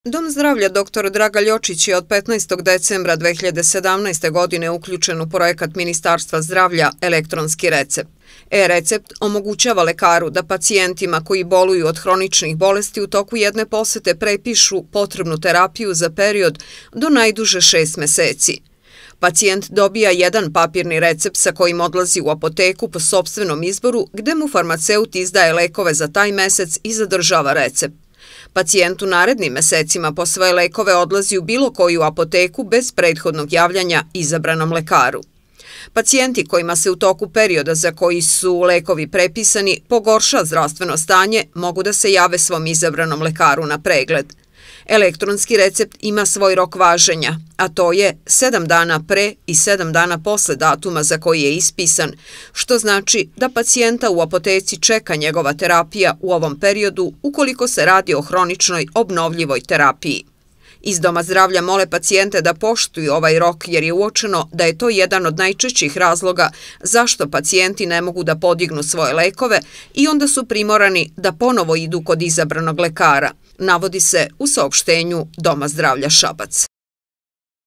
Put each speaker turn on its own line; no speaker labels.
Dom zdravlja dr. Draga Ljočić je od 15. decembra 2017. godine uključen u projekat Ministarstva zdravlja Elektronski recept. E-recept omogućava lekaru da pacijentima koji boluju od hroničnih bolesti u toku jedne posete prepišu potrebnu terapiju za period do najduže 6 meseci. Pacijent dobija jedan papirni recept sa kojim odlazi u apoteku po sopstvenom izboru, gde mu farmaceut izdaje lekove za taj mesec i zadržava recept. Pacijent u narednim mesecima po svoje lekove odlazi u bilo koju apoteku bez prethodnog javljanja izabranom lekaru. Pacijenti kojima se u toku perioda za koji su lekovi prepisani pogorša zdravstveno stanje mogu da se jave svom izabranom lekaru na pregled. Elektronski recept ima svoj rok važenja, a to je 7 dana pre i 7 dana posle datuma za koji je ispisan, što znači da pacijenta u apoteci čeka njegova terapija u ovom periodu ukoliko se radi o hroničnoj obnovljivoj terapiji. Iz Doma zdravlja mole pacijente da poštuju ovaj rok jer je uočeno da je to jedan od najčešćih razloga zašto pacijenti ne mogu da podignu svoje lekove i onda su primorani da ponovo idu kod izabranog lekara, navodi se u saopštenju Doma zdravlja Šabac.